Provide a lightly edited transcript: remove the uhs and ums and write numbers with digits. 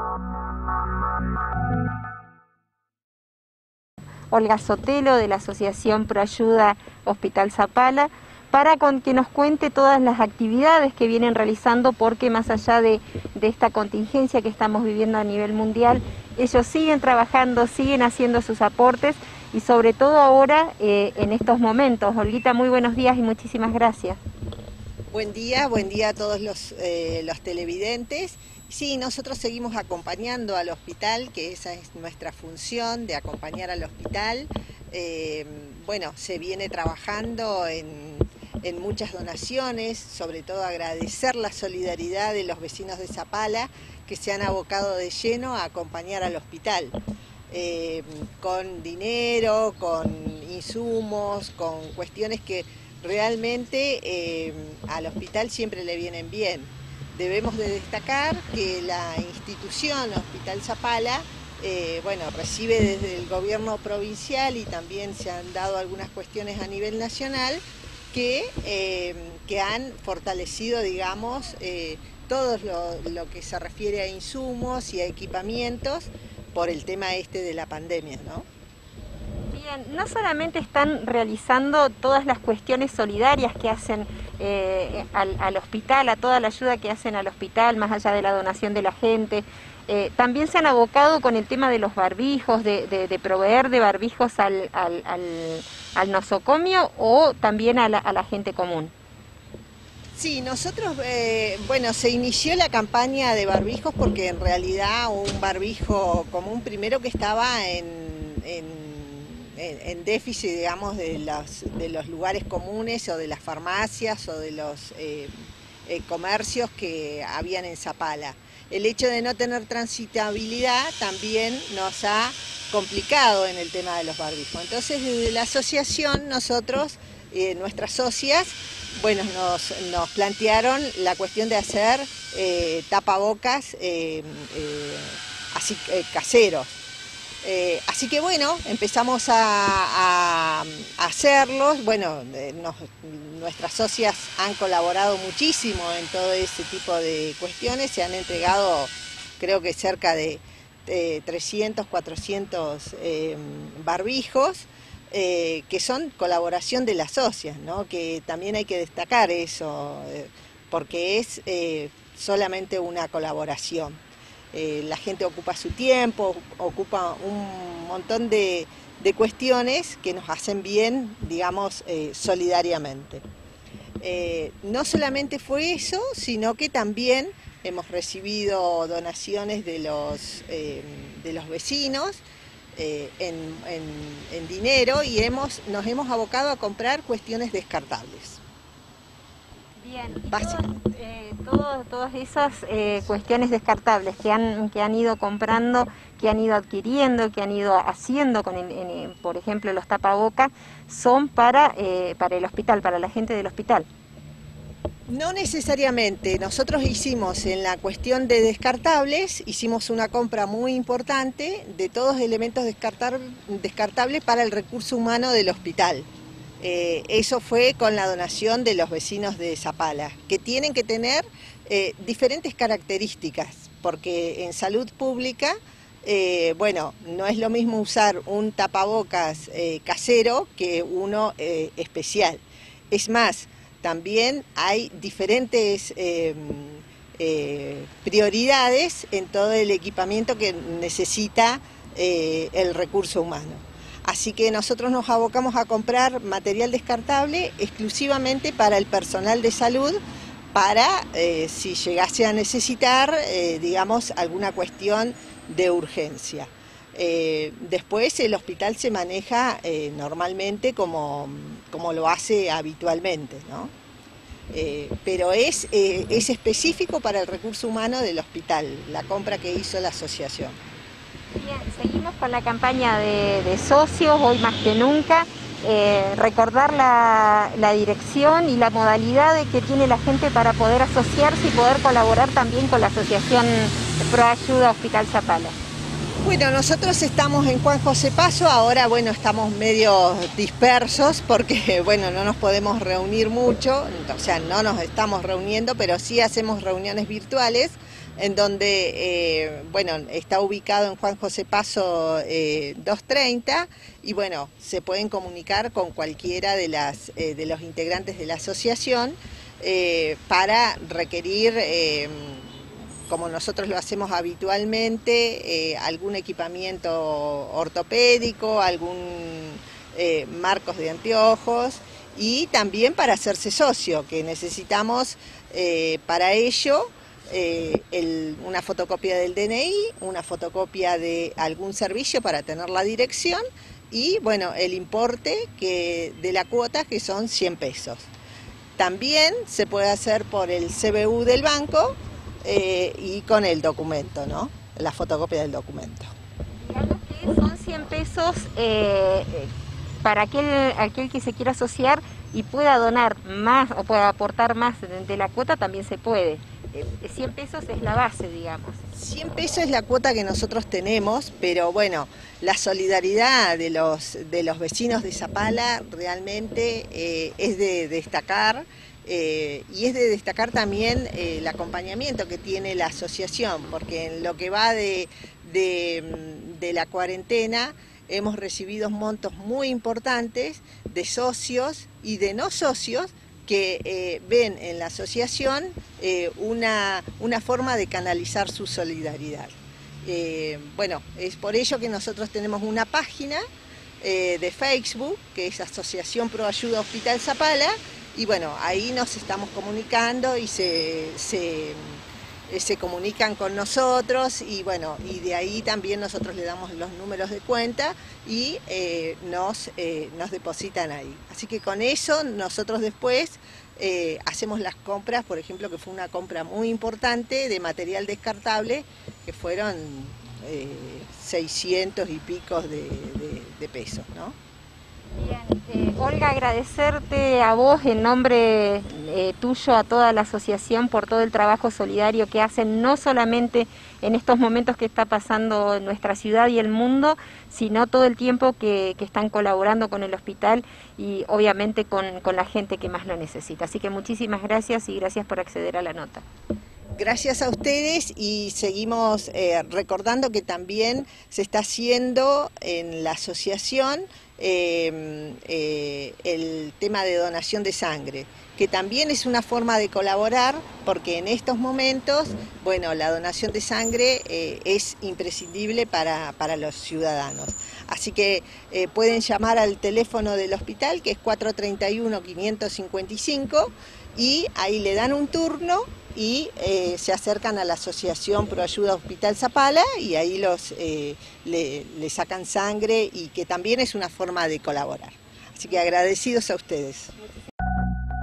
Olga Sotelo, de la Asociación Proayuda Hospital Zapala, para que nos cuente todas las actividades que vienen realizando, porque más allá de esta contingencia que estamos viviendo a nivel mundial, ellos siguen trabajando, siguen haciendo sus aportes, y sobre todo ahora en estos momentos. Olguita, muy buenos días y muchísimas gracias. Buen día a todos los televidentes. Sí, nosotros seguimos acompañando al hospital, que esa es nuestra función, de acompañar al hospital. Bueno, se viene trabajando en muchas donaciones, sobre todo agradecer la solidaridad de los vecinos de Zapala, que se han abocado de lleno a acompañar al hospital, con dinero, con insumos, con cuestiones que realmente al hospital siempre le vienen bien. Debemos de destacar que la institución Hospital Zapala, bueno, recibe desde el gobierno provincial, y también se han dado algunas cuestiones a nivel nacional que han fortalecido, digamos, todo lo que se refiere a insumos y a equipamientos por el tema de la pandemia, ¿no? Bien, no solamente están realizando todas las cuestiones solidarias que hacen al hospital, a toda la ayuda que hacen al hospital, más allá de la donación de la gente, también se han abocado con el tema de los barbijos, de proveer de barbijos al nosocomio, o también a la gente común. Sí, nosotros, bueno, se inició la campaña de barbijos porque en realidad un barbijo común, primero que estaba en déficit, digamos, de los lugares comunes, o de las farmacias, o de los comercios que habían en Zapala. El hecho de no tener transitabilidad también nos ha complicado en el tema de los barbijos. Entonces, desde la asociación, nosotros, nuestras socias, bueno, nos plantearon la cuestión de hacer tapabocas así caseros. Así que bueno, empezamos a hacerlos. Bueno, nuestras socias han colaborado muchísimo en todo ese tipo de cuestiones. Se han entregado, creo que cerca de 300, 400 barbijos, que son colaboración de las socias, ¿no? Que también hay que destacar eso, porque es solamente una colaboración. La gente ocupa su tiempo, ocupa un montón de cuestiones que nos hacen bien, digamos, solidariamente. No solamente fue eso, sino que también hemos recibido donaciones de los vecinos en dinero, y nos hemos abocado a comprar cuestiones descartables. Bien, todas esas cuestiones descartables que han ido comprando, que han ido adquiriendo, que han ido haciendo con por ejemplo, los tapabocas, son para el hospital, para la gente del hospital. No necesariamente. Nosotros hicimos, en la cuestión de descartables, hicimos una compra muy importante de todos elementos descartables para el recurso humano del hospital. Eso fue con la donación de los vecinos de Zapala, que tienen que tener diferentes características, porque en salud pública, bueno, no es lo mismo usar un tapabocas casero que uno especial. Es más, también hay diferentes prioridades en todo el equipamiento que necesita el recurso humano. Así que nosotros nos abocamos a comprar material descartable exclusivamente para el personal de salud, para si llegase a necesitar, digamos, alguna cuestión de urgencia. Después el hospital se maneja normalmente como lo hace habitualmente, ¿no? Pero es específico para el recurso humano del hospital, la compra que hizo la asociación. Bien, seguimos con la campaña de socios, hoy más que nunca. Recordar la dirección y la modalidad que tiene la gente para poder asociarse y poder colaborar también con la Asociación Proayuda Hospital Zapala. Bueno, nosotros estamos en Juan José Paso, ahora bueno, estamos medio dispersos porque bueno, no nos podemos reunir mucho, o sea, no nos estamos reuniendo, pero sí hacemos reuniones virtuales. en donde, bueno, está ubicado en Juan José Paso 230 y bueno, se pueden comunicar con cualquiera de los integrantes de la asociación para requerir, como nosotros lo hacemos habitualmente, algún equipamiento ortopédico, algún marcos de anteojos y también para hacerse socio, que necesitamos para ello una fotocopia del DNI, una fotocopia de algún servicio para tener la dirección y bueno, el importe de la cuota, que son 100 pesos. También se puede hacer por el CBU del banco y con el documento, ¿no? La fotocopia del documento. Digamos que son 100 pesos para aquel que se quiera asociar y pueda donar más o pueda aportar más de la cuota, también se puede. 100 pesos es la base, digamos. 100 pesos es la cuota que nosotros tenemos, pero bueno, la solidaridad de los vecinos de Zapala realmente es de destacar y es de destacar también el acompañamiento que tiene la asociación, porque en lo que va de la cuarentena hemos recibido montos muy importantes de socios y de no socios que ven en la asociación una forma de canalizar su solidaridad. Bueno, es por ello que nosotros tenemos una página de Facebook, que es Asociación Pro Ayuda Hospital Zapala, y bueno, ahí nos estamos comunicando y se comunican con nosotros y bueno, y de ahí también nosotros le damos los números de cuenta y nos depositan ahí. Así que con eso nosotros después hacemos las compras, por ejemplo, que fue una compra muy importante de material descartable, que fueron 600 y pico de pesos, ¿no? Bien, Olga, agradecerte a vos en nombre tuyo, a toda la asociación por todo el trabajo solidario que hacen, no solamente en estos momentos que está pasando en nuestra ciudad y el mundo, sino todo el tiempo que están colaborando con el hospital y obviamente con la gente que más lo necesita. Así que muchísimas gracias y gracias por acceder a la nota. Gracias a ustedes y seguimos recordando que también se está haciendo en la asociación el tema de donación de sangre, que también es una forma de colaborar porque en estos momentos, bueno, la donación de sangre es imprescindible para los ciudadanos. Así que pueden llamar al teléfono del hospital, que es 431-555, y ahí le dan un turno y se acercan a la Asociación Pro Ayuda Hospital Zapala y ahí le sacan sangre y que también es una forma de colaborar. Así que agradecidos a ustedes.